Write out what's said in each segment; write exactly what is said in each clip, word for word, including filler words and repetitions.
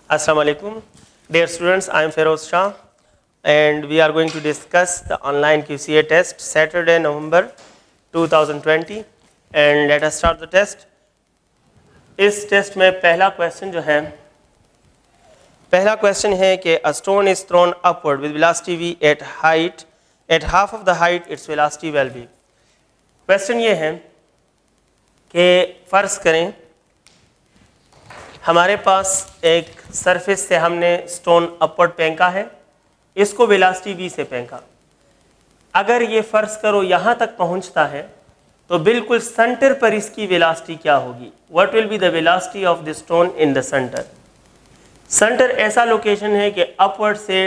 Assalamu alaikum. Dear students, I am Feroz Shah and we are going to discuss the online Q C A test Saturday, November two thousand twenty and let us start the test. इस test में पहला question जो है पहला question है कि a stone is thrown upward with velocity v at height at half of the height its velocity will be. Question ये है कि फ़र्ज़ करें हमारे पास एक सरफेस से हमने स्टोन अपवर्ड फेंका है, इसको वेलोसिटी v से फेंका। अगर ये फ़र्ज़ करो यहाँ तक पहुँचता है तो बिल्कुल सेंटर पर इसकी वेलोसिटी क्या होगी? What will be the velocity of the stone in the centre? Centre ऐसा लोकेशन है कि अपवर्ड से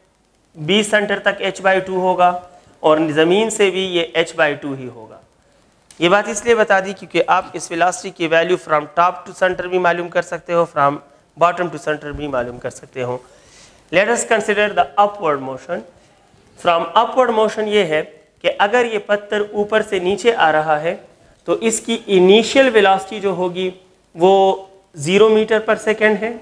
b सेंटर तक h बाई टू होगा और ज़मीन से भी ये h बाई टू ही होगा। ये बात इसलिए बता दी क्योंकि आप इस वेलोसिटी की value from top to centre भी मालूम कर सकते हो, फ्रॉम बॉटम टू सेंटर भी मालूम कर सकते हो। Let us consider the upward motion. From upward motion ये है कि अगर ये पत्थर ऊपर से नीचे आ रहा है तो इसकी इनिशियल वेलोसिटी जो होगी वो ज़ीरो मीटर पर सेकेंड है।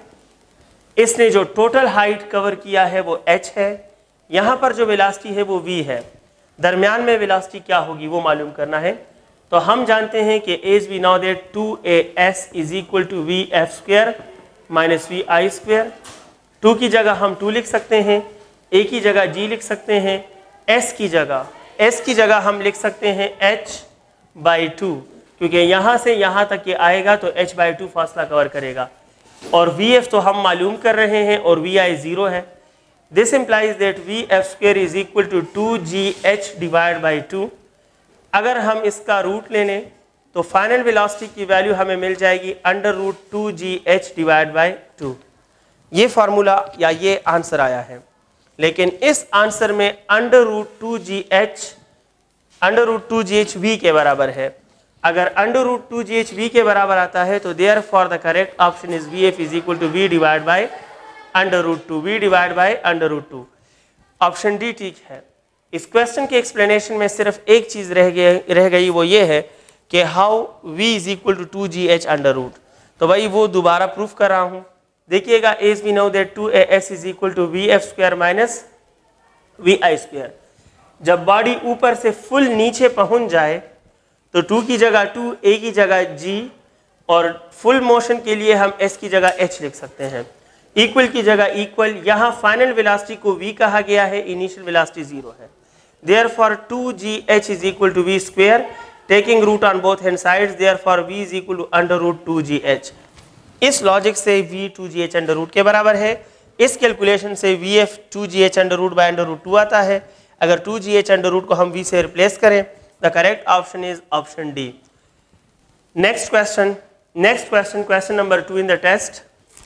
इसने जो टोटल हाइट कवर किया है वो h है, यहाँ पर जो वेलोसिटी है वो v है। दरमियान में वेलोसिटी क्या होगी वो मालूम करना है। तो हम जानते हैं कि as we know that two A S is equal to V F square minus V I square. Two की जगह हम टू लिख सकते हैं, ए की जगह जी लिख सकते हैं, एस की जगह एस की जगह हम लिख सकते हैं एच बाई टू, क्योंकि यहाँ से यहाँ तक ये आएगा तो एच बाई टू फासला कवर करेगा। और वी एफ तो हम मालूम कर रहे हैं और वी आई ज़ीरो है। This implies that V F square is equal to two G H divide by two. अगर हम इसका रूट ले लें तो फाइनल वेलोसिटी की वैल्यू हमें मिल जाएगी under root two G H divide by two. ये फार्मूला या ये आंसर आया है, लेकिन इस आंसर में under root two G H under root two G H V के बराबर है। अगर under root two G H V के बराबर आता है तो therefore the correct option is V F is equal to V divide by under root two V divide by under root two. Option D ठीक है। इस question के explanation में सिर्फ एक चीज़ रह गई रह गई वो ये है कि how v is equal to two G H under root. तो भाई वो दोबारा प्रूफ कर रहा हूँ। देखिएगा as we know that two A S is equal to V F square minus V I square. जब बॉडी ऊपर से फुल नीचे पहुँच जाए तो टू की जगह टू, ए की जगह g और फुल मोशन के लिए हम s की जगह h लिख सकते हैं, इक्वल की जगह इक्वल। यहाँ फाइनल वेलोसिटी को v कहा गया है, इनिशियल वेलोसिटी जीरो है। Therefore two G H is equal to v square, taking root on both hand sides, therefore v is equal to under root two G H. इस logic से v two G H under root के बराबर है। इस calculation से vf two G H under root by under root two आता है। अगर two G H under root को हम v से रिप्लेस करें, the correct option is option D. Next question next question question number two in the test.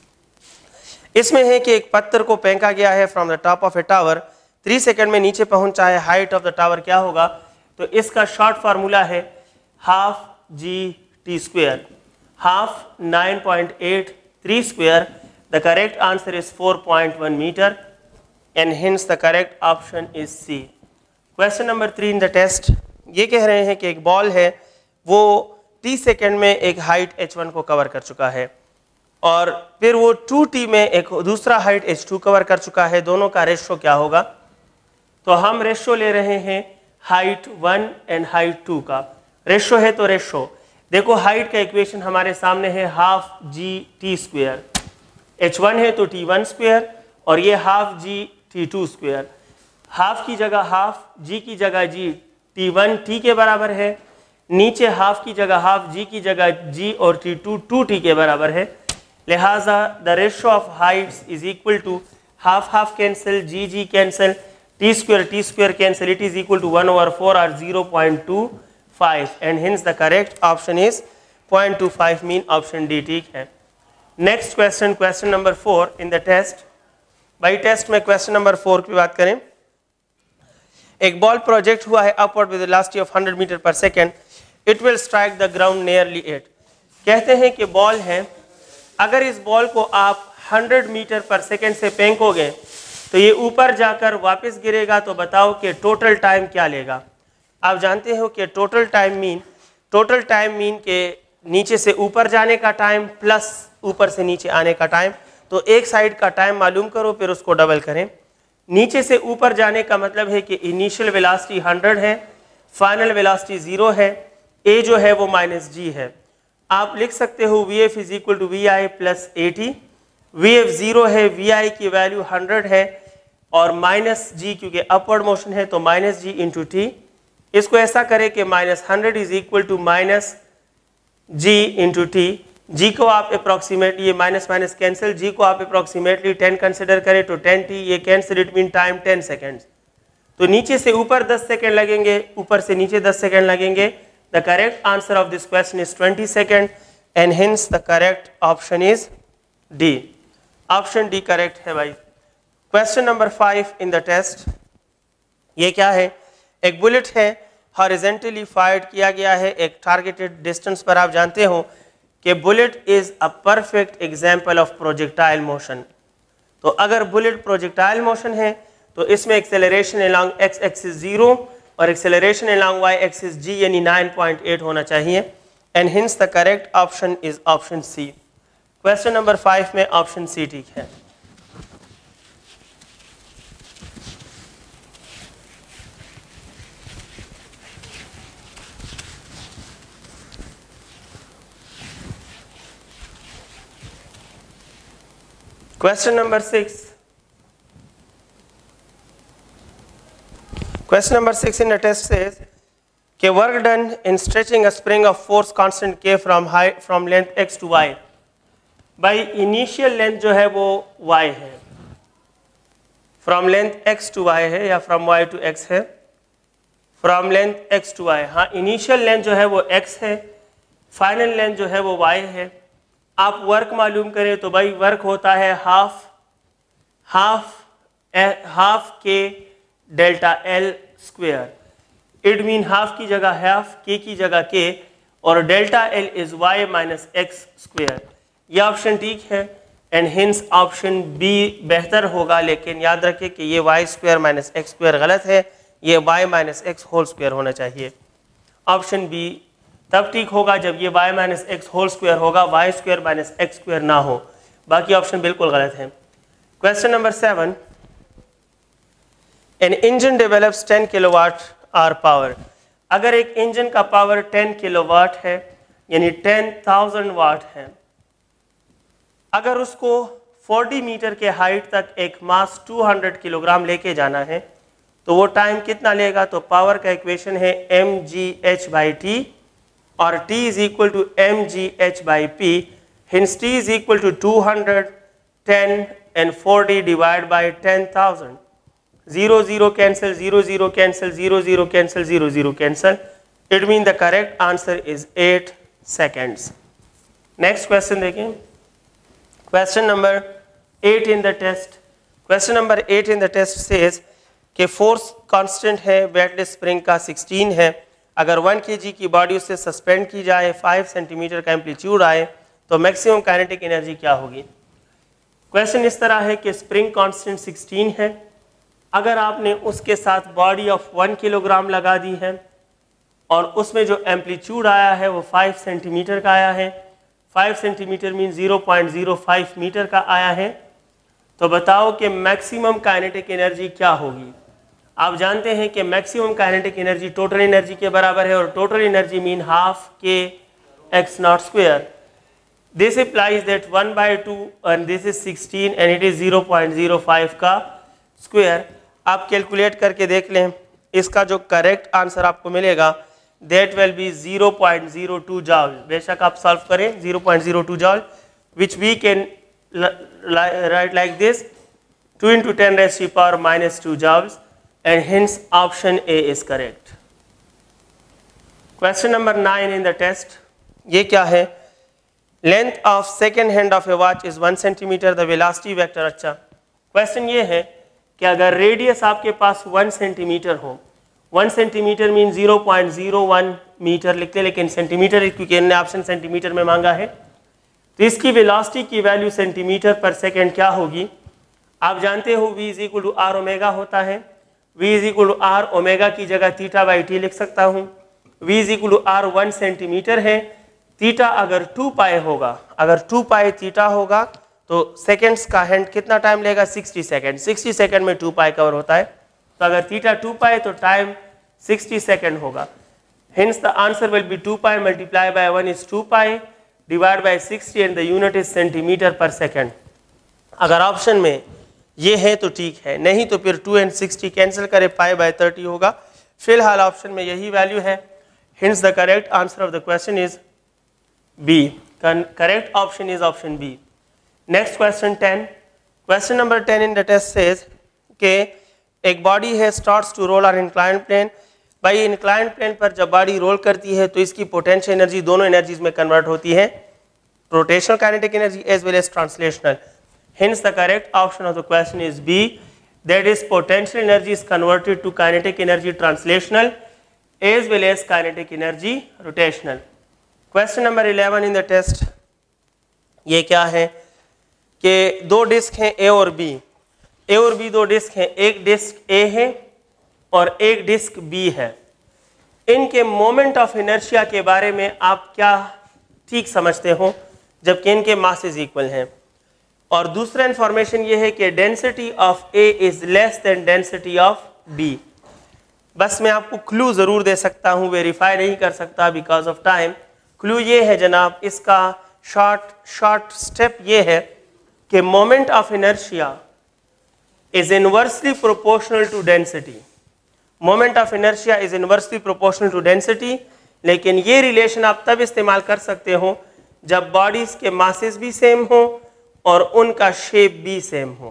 इसमें है कि एक पत्थर को फेंका गया है from the top of a tower, three second में नीचे पहुंचा है। हाइट ऑफ द टावर क्या होगा? तो इसका शॉर्ट फार्मूला है half G T square, half nine point eight three square. The correct answer is four point one meter and hence the correct option is C. Question number three in the test. ये कह रहे हैं कि एक ball है वो तीस second में एक हाइट एच वन को कवर कर चुका है और फिर वो टू टी में एक दूसरा हाइट एच टू कवर कर चुका है। दोनों का रेशो क्या होगा? तो हम रेशो ले रहे हैं height one and height two का। रेशो है तो रेशो देखो, हाइट का इक्वेशन हमारे सामने है half G T square, H one है तो टी वन स्क्वायर और ये half G T two square. Half की जगह हाफ, जी की जगह जी, टी वन टी के बराबर है। नीचे हाफ की जगह हाफ, जी की जगह जी और टी टू टू टी के बराबर है। लिहाजा the ratio of heights is equal to half half cancel, G G cancel, T square T square cancel, it is equal to one over four और zero point two five and hence the correct option is point two five mean option D ठीक है। Next question question number four in the test. भाई test में question number four की बात करें। एक ball project हुआ है upward with velocity of hundred meter per second, it will strike the ground nearly it. कहते हैं कि बॉल है, अगर इस बॉल को आप हंड्रेड मीटर पर सेकेंड से फेंकोगे तो ये ऊपर जाकर वापस गिरेगा, तो बताओ कि टोटल टाइम क्या लेगा? आप जानते हो कि total time mean total time mean के नीचे से ऊपर जाने का टाइम प्लस ऊपर से नीचे आने का टाइम, तो एक साइड का टाइम मालूम करो फिर उसको डबल करें। नीचे से ऊपर जाने का मतलब है कि इनिशियल वेलोसिटी हंड्रेड है, फाइनल वेलोसिटी ज़ीरो है, ए जो है वो माइनस जी है। आप लिख सकते हो V F is equal to V I plus A T. V F zero है, वी आई की वैल्यू हंड्रेड है और माइनस जी क्योंकि अपवर्ड मोशन है तो माइनस जी इंटू टी। इसको ऐसा करें कि minus hundred is equal to minus G into T. G को आप अप्रॉक्सीमेटली, ये माइनस माइनस कैंसिल, जी को आप अप्रॉक्सीमेटली टेन कंसिडर करें तो टेन टी, ये cancel, it mean time ten seconds. तो नीचे से ऊपर दस सेकेंड लगेंगे, ऊपर से नीचे दस सेकेंड लगेंगे। The correct answer of this question is twenty second and hence the correct option is D. Option D correct है भाई। Question number five in the test, ये क्या है? एक बुलेट है, हॉरिजेंटली फायर्ड किया गया है एक टारगेटेड डिस्टेंस पर। आप जानते हो कि bullet is a perfect example of projectile motion. तो अगर बुलेट प्रोजेक्टाइल मोशन है तो इसमें acceleration along X axis zero और acceleration along Y axis G यानी नाइन पॉइंट एट होना चाहिए and hence the correct option is option C. Question number five में ऑप्शन सी ठीक है। Question number six. Question number six in the test says, "K work done in stretching a spring of force constant K from height from length x to y." By initial length जो है वो y है, from length x to y है या from y to x है, from length x to y। हाँ, initial length जो है वो x है, final length जो है वो y है। आप वर्क मालूम करें तो भाई वर्क होता है half half half K delta L square. It mean half की जगह हाफ, के की जगह के, और delta L is Y minus X square. यह ऑप्शन ठीक है एंड हिंस ऑप्शन बी बेहतर होगा, लेकिन याद रखें कि ये Y square minus X square गलत है, ये Y minus X whole square होना चाहिए। ऑप्शन बी तब ठीक होगा जब ये y minus X whole square होगा, Y square minus X square ना हो। बाकी ऑप्शन बिल्कुल गलत है। Question number seven, an engine develops ten kilowatt hour power. अगर एक इंजन का पावर टेन किलोवाट है यानी टेन थाउजेंड वाट है, अगर उसको फोर्टी मीटर के हाइट तक एक मास टू हंड्रेड किलोग्राम लेके जाना है तो वो टाइम कितना लेगा? तो पावर का इक्वेशन है M G H by T और T is equal to mgh by P, hence T is equal to two hundred, ten and forty divided by ten thousand. zero zero cancel, zero zero cancel, zero zero cancel, zero zero cancel. It means the correct answer is eight seconds. Next question देखें। Question number eight in the test. Question number eight in the test says कि force constant है weightless spring का sixteen है। अगर one के जी की body उससे suspend की जाए, फाइव सेंटीमीटर का एम्पलीट्यूड आए तो मैक्सिमम काइनेटिक एनर्जी क्या होगी? क्वेश्चन इस तरह है कि स्प्रिंग कांस्टेंट सिक्सटीन है, अगर आपने उसके साथ बॉडी ऑफ वन किलोग्राम लगा दी है और उसमें जो एम्पलीट्यूड आया है वो फाइव सेंटीमीटर का आया है, five centimeter mean zero point zero five meter का आया है, तो बताओ कि मैक्सिमम काइनेटिक एनर्जी क्या होगी? आप जानते हैं कि maximum kinetic energy total energy के बराबर है और total energy mean half K X not square. This implies that one by two and this is sixteen and it is zero point zero five का स्क्वेयर। आप calculate करके देख लें, इसका जो करेक्ट आंसर आपको मिलेगा that will be zero point zero two joule. बेशक आप सॉल्व करें, zero point zero two joule which we can write like this, two into ten raise to power minus two joules and hence option A is correct. Question number nine in the test, ये क्या है? Length of second hand of a watch is one centimeter, the velocity vector। अच्छा, question ये है कि अगर radius आपके पास वन सेंटीमीटर हो, one centimeter mean zero point zero one meter लिखते, लेकिन सेंटीमीटर क्योंकि इन्होंने ऑप्शन सेंटीमीटर में मांगा है, तो इसकी वेलोसिटी की वैल्यू सेंटीमीटर पर सेकेंड क्या होगी? आप जानते हो v is equal to R omega होता है, v is equal to R omega की जगह थीटा बाई टी लिख सकता हूँ। v is equal to R one centimeter है, थीटा अगर टू पाए होगा, अगर टू पाए थीटा होगा तो सेकेंड्स का हैंड कितना टाइम लेगा, सिक्सटी सेकेंड। सिक्सटी सेकेंड में टू पाई कवर होता है, तो अगर थीटा टू पाई तो टाइम सिक्सटी सेकेंड होगा। Hence the answer will be two pi multiplied by one is two pi divided by sixty and the unit is centimeter per second। अगर option में ये है तो ठीक है, नहीं तो फिर टू एंड सिक्सटी कैंसिल करे, पाई बाय थर्टी होगा। फिलहाल ऑप्शन में यही वैल्यू है। Hence the correct answer of the question is B। Correct option is option B। Next question ten। Question number ten in the test says कि एक body है starts to roll on inclined plane। भाई inclined plane पर जब body roll करती है तो इसकी पोटेंशियल एनर्जी दोनों एनर्जीज में कन्वर्ट होती है, rotational kinetic energy as well as translational. Hence the correct option of the question is B, that is potential energy is converted to kinetic energy translational as well as kinetic energy rotational. Question number eleven in the test, ये क्या है कि दो disc हैं ए और B. ए और B दो disc हैं, एक डिस्क ए है और एक डिस्क बी है। इनके मोमेंट ऑफ इनर्शिया के बारे में आप क्या ठीक समझते हो, जबकि इनके मासेस इक्वल हैं। और दूसरा इंफॉर्मेशन ये है कि density of A is less than density of B. बस मैं आपको क्लू ज़रूर दे सकता हूँ, वेरीफाई नहीं कर सकता बिकॉज ऑफ टाइम। क्लू ये है जनाब, इसका शॉर्ट शॉर्ट स्टेप ये है कि moment of inertia is inversely proportional to density. Moment of inertia is inversely proportional to density, लेकिन ये रिलेशन आप तब इस्तेमाल कर सकते हो जब बॉडीज के मासेस भी सेम हो और उनका शेप भी सेम हो।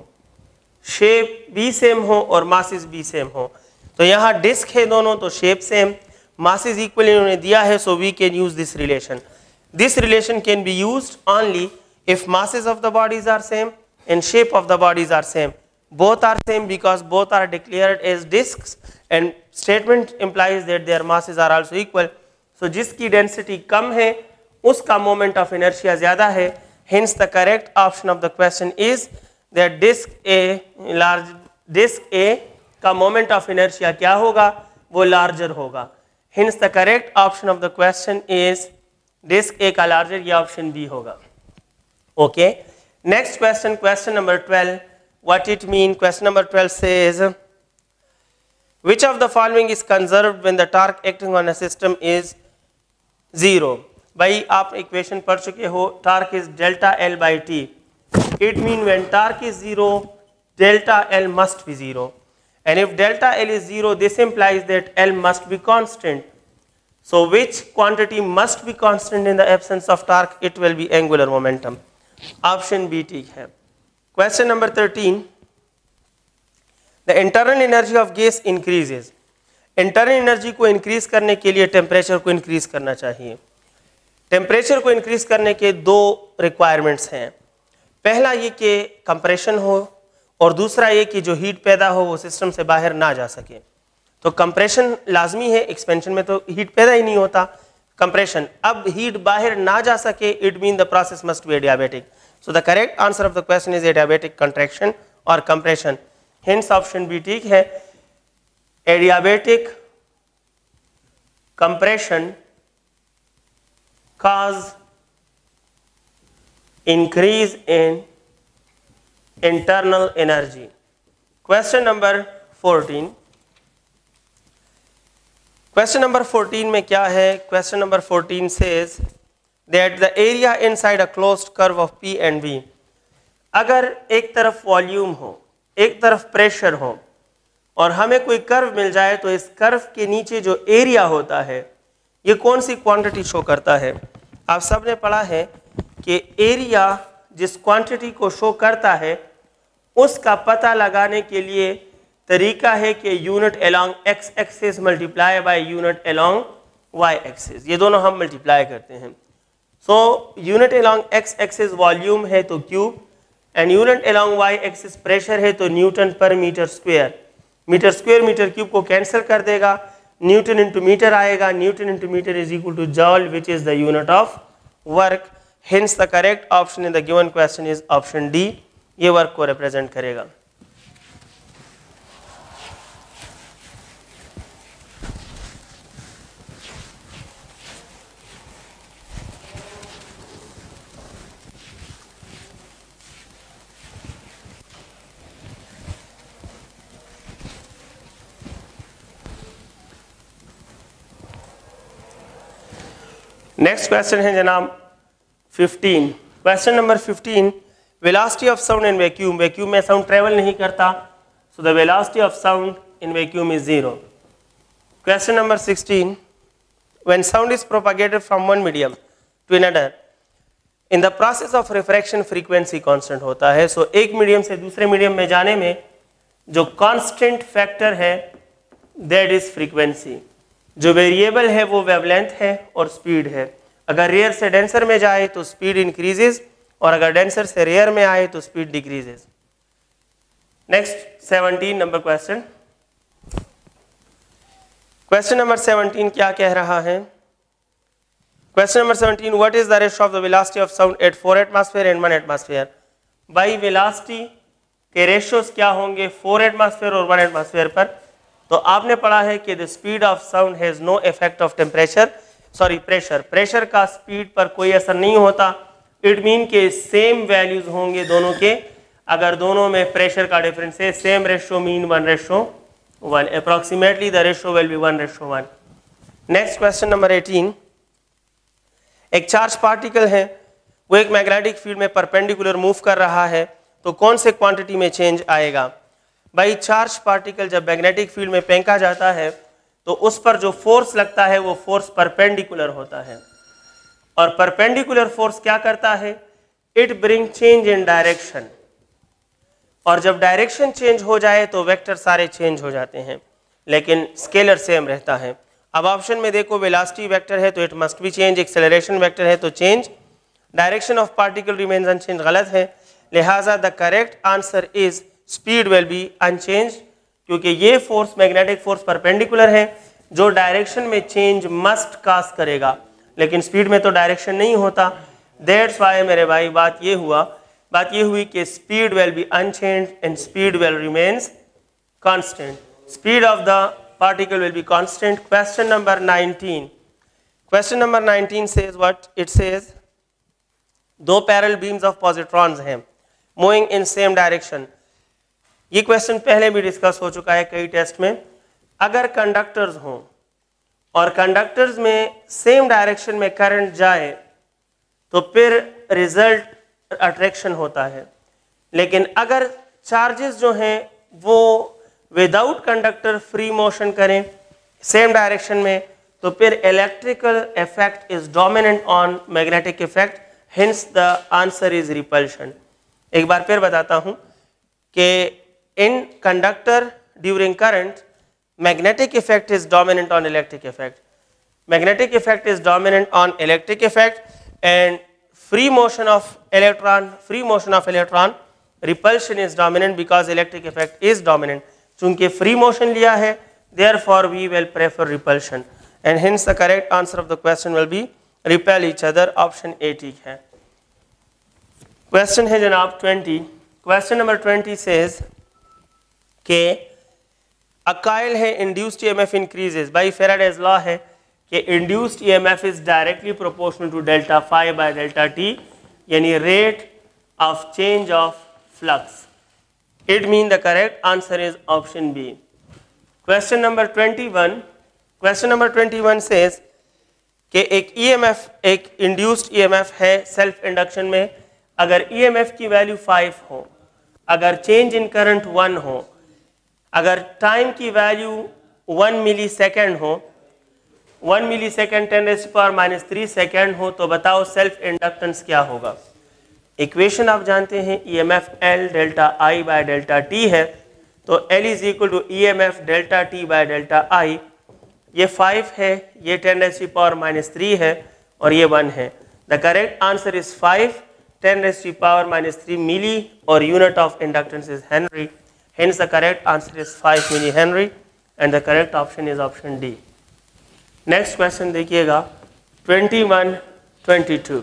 शेप भी सेम हो और मासेस भी सेम हो। तो यहाँ डिस्क है दोनों, तो शेप सेम, मासेस इक्वल इन्होंने दिया है, so we can use this relation. This relation can be used only if masses of the bodies are same and shape of the bodies are same. Both are same because both are declared as discs and statement implies that their masses are also equal. So जिसकी density कम है उसका moment of inertia ज़्यादा है। Hence the correct option of the question is that disk A large disk A का moment of inertia क्या होगा, वो larger होगा। Hence the correct option of the question is disk A का larger, ये option B होगा। Okay. Next question, question number twelve. What it mean? Question number twelve says, which of the following is conserved when the torque acting on a system is zero? भाई आप equation पढ़ चुके हो, torque is delta L by T. It mean when torque is zero, delta L must be zero. And if delta L is zero, this implies that L must be constant. So which quantity must be constant in the absence of torque? It will be angular momentum. Option B ठीक है। Question number thirteen. The internal energy of gas increases. Internal energy को increase करने के लिए temperature को increase करना चाहिए। Temperature को increase करने के दो requirements हैं। पहला ये कि compression हो और दूसरा ये कि जो heat पैदा हो वो system से बाहर ना जा सके। तो compression लाजमी है, expansion में तो heat पैदा ही नहीं होता। Compression, अब heat बाहर ना जा सके, it means the process must be adiabatic. So the correct answer of the question is adiabatic contraction or compression. Hence option B ठीक है। Adiabatic compression cause increase in internal energy. Question number fourteen. Question number fourteen में क्या है? Question number fourteen says that the area inside a closed curve of P and V. अगर एक तरफ volume हो, एक तरफ प्रेशर हो और हमें कोई कर्व मिल जाए तो इस कर्व के नीचे जो एरिया होता है ये कौन सी क्वांटिटी शो करता है? आप सब ने पढ़ा है कि एरिया जिस क्वांटिटी को शो करता है उसका पता लगाने के लिए तरीका है कि unit along X axis multiply by unit along Y axis, ये दोनों हम मल्टीप्लाई करते हैं। So unit along X axis volume है तो cube and unit along Y axis pressure है तो newton per meter square. Meter square meter cube को कैंसिल कर देगा, न्यूटन इंटू मीटर आएगा, newton into meter is equal to joule which is the unit of work. Hence the correct option in the given question is option D, ये work को represent करेगा। Next question है जनाब fifteen. Question number fifteen, velocity of sound in vacuum, vacuum में sound travel नहीं करता, so the velocity of sound in vacuum is zero. Question number sixteen, when sound is propagated from one medium to another, in the process of refraction frequency constant होता है। सो so, एक medium से दूसरे medium में जाने में जो constant factor है दैट इज फ्रीक्वेंसी, जो वेरिएबल है वो वेवलेंथ है और स्पीड है। अगर रेयर से डेंसर में जाए तो स्पीड इंक्रीजेज और अगर डेंसर से रेयर में आए तो speed decreases. Next seventeen number question. Question number seventeen क्या कह रहा है? Question number seventeen, what is the ratio of the velocity of sound at four atmosphere and one atmosphere. By velocity के ratios क्या होंगे फोर एटमॉस्फेयर और one atmosphere पर? तो आपने पढ़ा है कि the speed of sound has no effect of temperature, sorry pressure, pressure का स्पीड पर कोई असर नहीं होता। इट मीन के सेम वैल्यूज होंगे दोनों के, अगर दोनों में प्रेशर का डिफरेंस है, same ratio mean one ratio one, approximately the ratio will be one ratio one. Next question number eighteen, एक चार्ज पार्टिकल है, वो एक मैग्नेटिक फील्ड में परपेंडिकुलर मूव कर रहा है, तो कौन से क्वांटिटी में चेंज आएगा? भाई चार्ज पार्टिकल जब मैग्नेटिक फील्ड में फेंका जाता है तो उस पर जो फोर्स लगता है वो फोर्स परपेंडिकुलर होता है, और परपेंडिकुलर फोर्स क्या करता है? It bring change in direction, और जब डायरेक्शन चेंज हो जाए तो वेक्टर सारे चेंज हो जाते हैं, लेकिन स्केलर सेम रहता है। अब ऑप्शन में देखो, वेलोसिटी वेक्टर है तो it must be change, acceleration vector है तो change, direction of particle remains unchange गलत है, लिहाजा the correct answer is speed will be unchange, क्योंकि ये फोर्स मैग्नेटिक फोर्स परपेंडिकुलर है जो डायरेक्शन में चेंज मस्ट कास्ट करेगा, लेकिन स्पीड में तो डायरेक्शन नहीं होता। दैट्स वाई मेरे भाई बात ये हुआ बात ये हुई कि speed will be unchange and speed will remains constant, speed of the particle will be constant. Question number nineteen, question number nineteen says what it says, दो पैरेलल बीम्स ऑफ पॉजिट्रॉन्स हैं मूविंग इन सेम डायरेक्शन। ये question पहले भी discuss हो चुका है कई test में। अगर कंडक्टर्स हों और कंडक्टर्स में सेम डायरेक्शन में करंट जाए तो फिर रिजल्ट अट्रैक्शन होता है, लेकिन अगर चार्जेस जो हैं वो विदाउट कंडक्टर फ्री मोशन करें सेम डायरेक्शन में तो फिर electrical effect is dominant on magnetic effect, hence the answer is repulsion. एक बार फिर बताता हूं कि in conductor during current magnetic effect is dominant on electric effect, magnetic effect is dominant on electric effect, and free motion of electron free motion of electron repulsion is dominant because electric effect is dominant. चूंकि free motion लिया है therefore we will prefer repulsion, and hence the correct answer of the question will be repel each other, option A ठीक है। Question है जनाब twenty. Question number twenty says के A coil है induced E M F increases, by Faraday's law है कि induced E M F is directly proportional to delta phi by delta t, यानी rate of change of flux. It means the correct answer is option B. Question number twenty-one. Question number twenty-one says कि एक E M F एक induced E M F है self induction में, अगर E M F की value five हो, अगर change in current one हो, अगर टाइम की वैल्यू वन मिली सेकेंड हो, one millisecond ten raise to power minus three second हो, तो बताओ सेल्फ इंडक्टेंस क्या होगा? इक्वेशन आप जानते हैं E M F L delta I by delta T है, तो L is equal to E M F delta T by delta I. ये फाइव है, ये ten raise to power minus three है और ये वन है। The correct answer is five ten raise to power minus three milli और unit of inductance is henry. Hence the correct answer is five millihenry and the correct option is option D. Next question देखिएगा twenty-one twenty-two.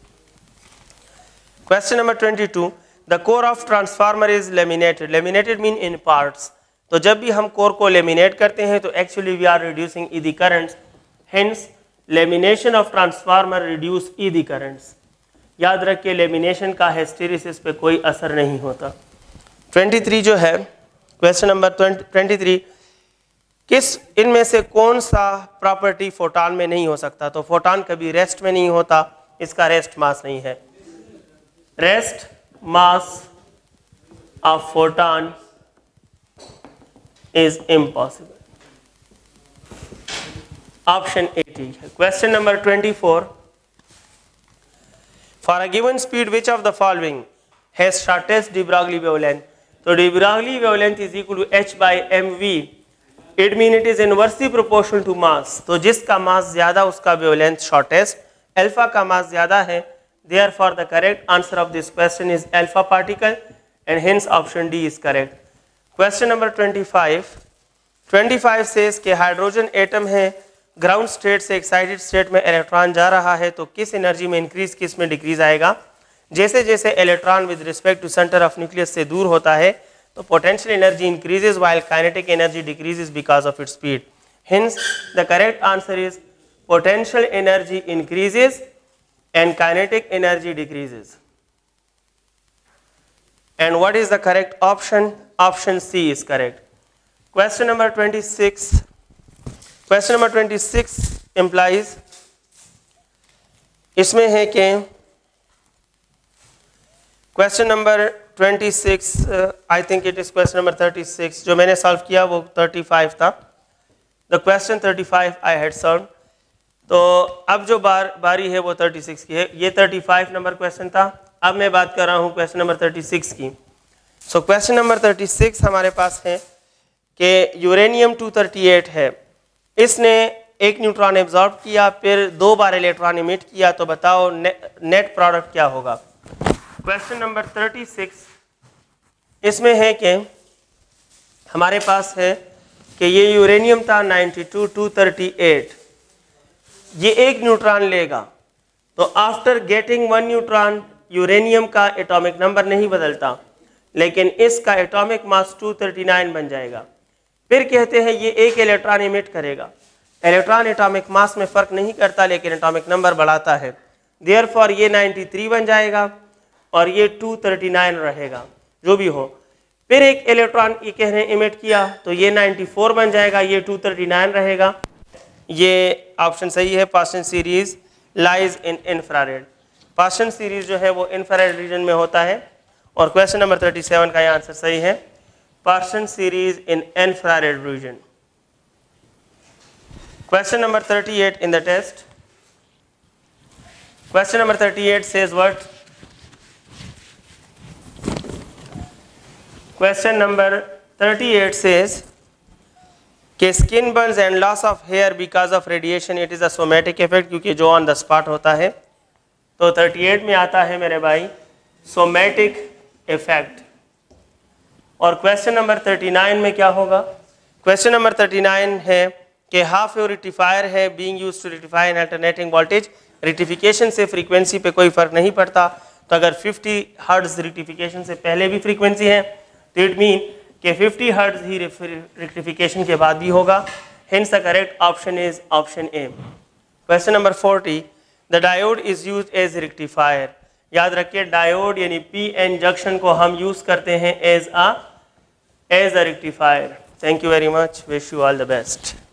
Question number twenty-two. The core of transformer is laminated. Laminated mean in parts. तो जब भी हम core को laminate करते हैं तो actually we are reducing E D currents. Hence lamination of transformer reduce E D currents. याद रखिए लेमिनेशन का हिस्टेरिसिस पे कोई असर नहीं होता। तेईस जो है क्वेश्चन नंबर तेईस, किस इनमें से कौन सा प्रॉपर्टी फोटॉन में नहीं हो सकता? तो फोटॉन कभी रेस्ट में नहीं होता, इसका रेस्ट मास नहीं है। Rest mass of photon is impossible. Option A ठीक है। Question number twenty four, for a given speed which of the following has shortest de Broglie wavelength? तो de Broglie wavelength is equal to H by M V, it mean it is inversely proportional to mass. तो जिसका मास ज्यादा उसका wavelength shortest, alpha का मास ज्यादा है, therefore the correct answer of this question is alpha particle and hence option D is correct. Question number twenty-five, twenty-five says कि hydrogen atom है, ground state से एक्साइटेड स्टेट में इलेक्ट्रॉन जा रहा है, तो किस एनर्जी में इंक्रीज किस में डिक्रीज आएगा? जैसे जैसे electron with respect to centre of nucleus से दूर होता है तो potential energy increases while kinetic energy decreases because of its speed. Hence the correct answer is potential energy increases and kinetic energy decreases. And what is the correct option? Option C is correct. Question number twenty-six. Question number twenty-six implies, इसमें है कि question number twenty-six, uh, I think it is question number thirty-six, जो मैंने solve किया वो thirty-five था। The question thirty-five I had solved. तो अब जो बार बारी है वो thirty-six की है। ये thirty-five नंबर क्वेश्चन था, अब मैं बात कर रहा हूँ क्वेश्चन नंबर thirty-six की। सो क्वेश्चन नंबर thirty-six हमारे पास है कि यूरेनियम two thirty-eight है, इसने एक न्यूट्रॉन एब्जॉर्ब किया, फिर दो बार इलेक्ट्रॉन इमिट किया, तो बताओ ने, नेट प्रोडक्ट क्या होगा? क्वेश्चन नंबर thirty-six इसमें है कि हमारे पास है कि ये यूरेनियम था ninety-two two thirty-eight, ये एक न्यूट्रॉन लेगा, तो after getting one neutron uranium का एटॉमिक नंबर नहीं बदलता, लेकिन इसका एटॉमिक मास two thirty-nine बन जाएगा। फिर कहते हैं ये एक इलेक्ट्रॉन इमिट करेगा, इलेक्ट्रॉन एटॉमिक मास में फर्क नहीं करता लेकिन एटॉमिक नंबर बढ़ाता है, देयरफॉर ये ninety-three बन जाएगा और ये two thirty-nine रहेगा, जो भी हो। फिर एक इलेक्ट्रॉन ये कह रहे हैं इमिट किया, तो ये ninety-four बन जाएगा, ये two thirty-nine रहेगा। ये ऑप्शन सही है। Paschen series lies in infrared, Paschen series जो है वो इंफ्रारेड रीजन में होता है, और क्वेश्चन नंबर thirty-seven का ये आंसर सही है, Paschen series in infrared region. Question number thirty-eight in the test. Question number thirty-eight says what? Question number thirty-eight says कि skin burns and loss of hair because of radiation, it is a somatic effect, क्योंकि जो on the spot होता है। तो thirty-eight में आता है मेरे भाई सोमेटिक इफेक्ट। और क्वेश्चन नंबर thirty-nine में क्या होगा? क्वेश्चन नंबर thirty-nine है कि हाफ वेव रेक्टिफायर है being used to rectify an alternating voltage, rectification से फ्रीक्वेंसी पे कोई फर्क नहीं पड़ता, तो अगर fifty हर्ट्ज रेक्टिफिकेशन से पहले भी फ्रीक्वेंसी है तो इट मीन कि fifty हर्ट्ज ही रेक्टिफिकेशन के बाद भी होगा। Hence the correct option is option A. Question number forty, the diode is used as rectifier. याद रखिए डायोड यानी पी एन जंक्शन को हम यूज करते हैं as a as a rectifier. Thank you very much, wish you all the best.